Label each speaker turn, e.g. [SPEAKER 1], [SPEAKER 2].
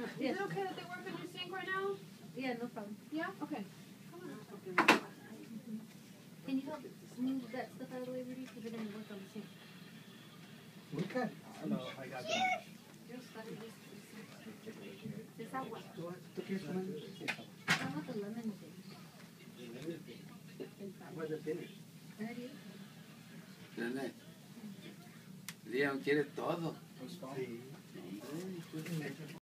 [SPEAKER 1] Is it okay that they work on your sink right now?
[SPEAKER 2] Yeah, no problem.
[SPEAKER 1] Yeah? Okay.
[SPEAKER 2] Can you help move that stuff out of the way, Rudy? Because they're going to work on the sink.
[SPEAKER 3] Okay. Hello, I got that.
[SPEAKER 2] It's agua.
[SPEAKER 3] ¿Tú quieres comer? Sí.
[SPEAKER 2] I want the lemon thing.
[SPEAKER 3] ¿Cuánto tienes?
[SPEAKER 4] Nene, Leon quiere todo.
[SPEAKER 3] Sí.